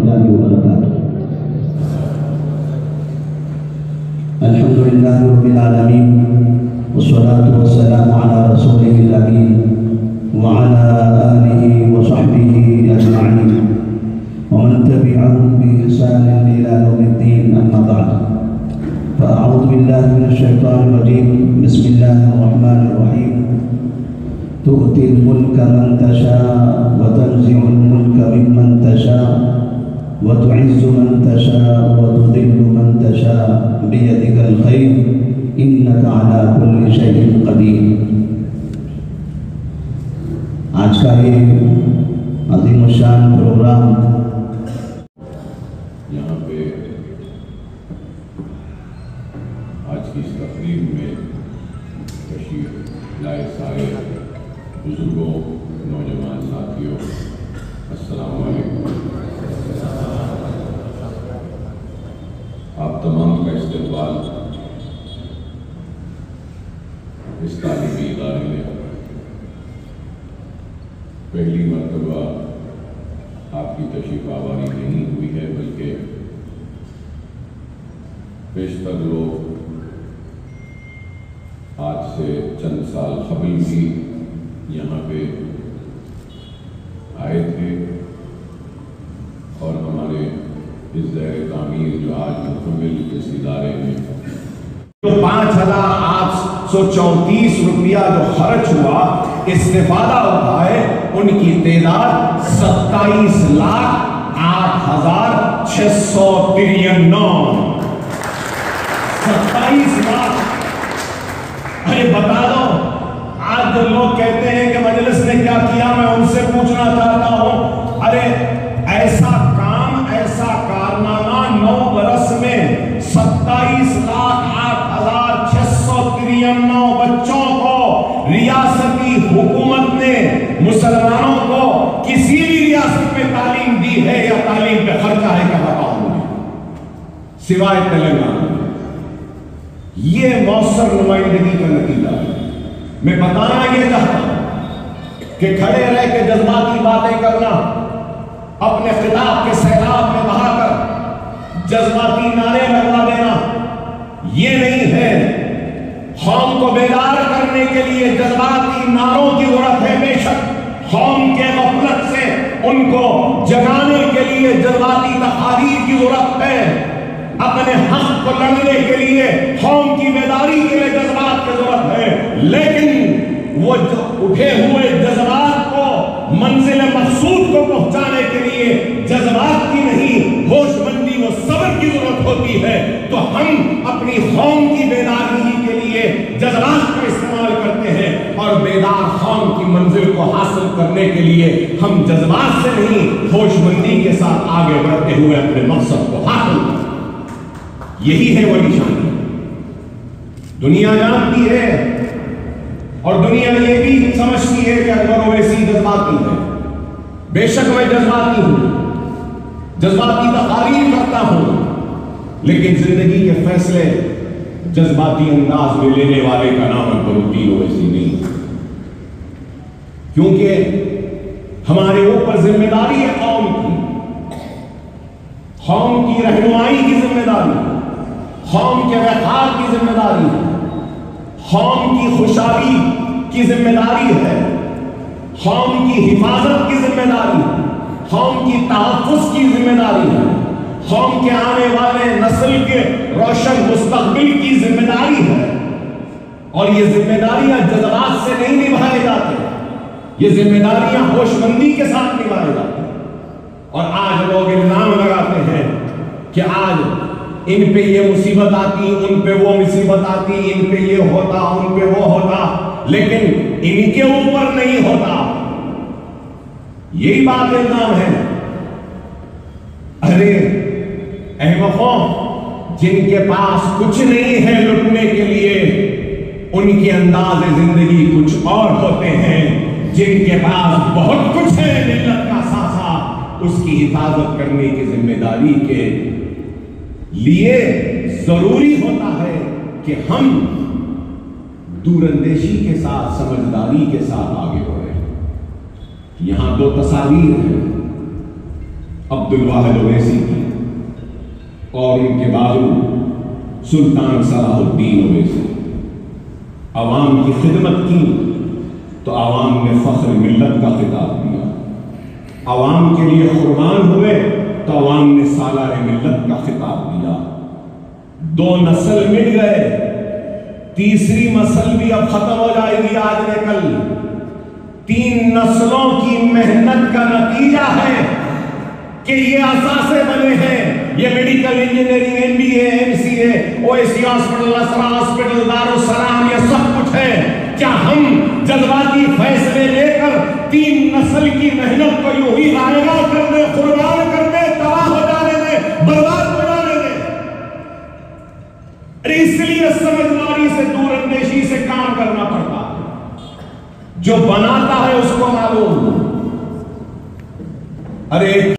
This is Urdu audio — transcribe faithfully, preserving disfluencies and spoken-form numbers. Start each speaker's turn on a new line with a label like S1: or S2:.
S1: الله وبركاته. الحمد لله رب العالمين والصلاة والسلام على رسوله الأمين وعلى آله وصحبه أجمعين ومن تبعهم بإحسان إلى يوم الدين. أما بعد، فأعوذ بالله من الشيطان الرجيم. بسم الله الرحمن الرحيم. تؤتي الملك من تشاء وتنزع الملك ممن تشاء وتعز من تشاء وتذل من تشاء بيدك الخير إنك على كل شيء قدير. آج کا یہ عظیم الشان پروگرام
S2: یہاں پہ آج کی اس تقریب میں تشریف لائے سارے بزرگوں، نوجوان ساتھیوں، السلام علیکم. آپ تمام کا استقبال اس تعلیمی ادارے میں پہلی مرتبہ آپ کی تشریف آوری نہیں ہوئی ہے، بلکہ بیشتر لوگ آج سے چند سال قبل بھی یہاں پہ آئے تھے، اور ہمارے اس زیر تعمیر جو آج مکمل اس ادارے میں
S3: جو پانچ ہزار آٹھ سو چونتیس روپیہ جو خرچ ہوا، استفادہ ہوتا ہے، ان کی تعداد ستائیس لاکھ آٹھ ہزار چھ سو ترانوے ستائیس لاکھ. ارے بتا دو، آج جو لوگ کہتے ہیں کہ مجلس نے کیا کیا، میں ان سے پوچھنا چاہتا ہوں، ارے ایسا کام، ایسا کارنامہ نو برس میں ستائیس لاکھ آٹھ ہزار چھ سو ترانوے بچوں کو ریاستی حکومت نے مسلمانوں کو کسی بھی ریاست میں تعلیم دی ہے یا تعلیم پہ خرچہ ہے، کیا بتاؤں گے سوائے تلنگانہ. یہ مؤثر نمائندگی کا نتیجہ ہے. میں بتانا یہ چاہتا ہوں کہ کھڑے رہ کے جذباتی باتیں کرنا، اپنے خطاب کے سیلاب میں بہا کر جذباتی نعرے لگوا دینا، یہ نہیں ہے. قوم کو بیدار کرنے کے لیے جذباتی نعروں کی ضرورت ہے، بے شک قوم کے غفلت سے ان کو جگانے کے لیے جذباتی تحریر کی ضرورت ہے. اپنے حق کو لڑنے کے لیے قوم کی بیداری کے لیے جذبات کی ضرورت ہے، لیکن وہ اٹھے ہوئے جذبات کو منزل مقصود کو پہنچانے کے لیے جذبات کی نہیں، ہوش مندی و صبر کی ضرورت ہوتی ہے. تو ہم اپنی قوم کی بیداری کے لیے جذبات کا استعمال کرتے ہیں، اور بیدار قوم کی منزل کو حاصل کرنے کے لیے ہم جذبات سے نہیں، ہوش مندی کے ساتھ آگے بڑھتے ہوئے اپنے مقصد کو حاصل کرتے ہیں. یہی ہے وہ نشانی. دنیا جانتی ہے اور دنیا یہ بھی سمجھتی ہے کہ اکبر اویسی جذباتی ہے. بے شک میں جذباتی ہوں، جذباتی تقاریر کرتا ہوں، لیکن زندگی کے فیصلے جذباتی انداز میں لینے والے کا نام اکبر الدین اویسی نہیں، کیونکہ ہمارے اوپر ذمہ داری ہے قوم کی، قوم کی رہنمائی کی ذمہ داری ہے، قوم کے وقار کی ذمہ داری ہے، قوم کی خوشحالی کی ذمہ داری ہے، قوم کی حفاظت کی ذمہ داری ہے، قوم کی تحفظ کی ذمہ داری ہے، قوم کے آنے والے نسل کے روشن مستقبل کی ذمہ داری ہے. اور یہ ذمہ داریاں جذبات سے نہیں نبھائے جاتے، یہ ذمہ داریاں ہوش مندی کے ساتھ نبھائے جاتے. اور آج لوگ الزام لگاتے ہیں کہ آج ان پہ یہ مصیبت آتی، ان پہ وہ مصیبت آتی، ان پہ یہ ہوتا، ان پہ وہ ہوتا، لیکن ان کے اوپر نہیں ہوتا. یہی بات الزام ہے. ارے احمقوں، جن کے پاس کچھ نہیں ہے لٹنے کے لیے، ان کے انداز زندگی کچھ اور ہوتے ہیں. جن کے پاس بہت کچھ ہے، ملت کا سانسا، اس کی حفاظت کرنے کی ذمہ داری کے لیے ضروری ہوتا ہے کہ ہم دور اندیشی کے ساتھ، سمجھداری کے ساتھ آگے بڑھیں. یہاں دو تصاویر ہیں. عبد الواحد اویسی کی اور ان کے بازو سلطان صلاح الدین اویسی عوام کی خدمت کی تو عوام نے فخر ملت کا خطاب دیا، عوام کے لیے قربان ہوئے تو عوام نے سالار ملت کا خطاب دیا۔ دو نسل مل گئے، تیسری نسل بھی اب ختم ہو جائے گی آج نے کل۔ تین نسلوں کی محنت کا نتیجہ ہے کہ یہ اثاثے بنے ہیں، یہ medical engineering, M B A, M C A, O S C hospital, Isra hospital, Darussalam, یہ سب کچھ ہے۔ کیا ہم جذباتی فیصلے لے کر تین نسل کی محنت کو یوں ہی رائگاں کر دیں، قربان کر دیں، تباہ ہو جانے دیں، برباد ہو جانے دیں؟ ارے اس لیے سمجھداری سے، دور اندیشی سے کام کرنا پڑتا ہے، جو بناتا ہے اس کو معلوم۔ ارے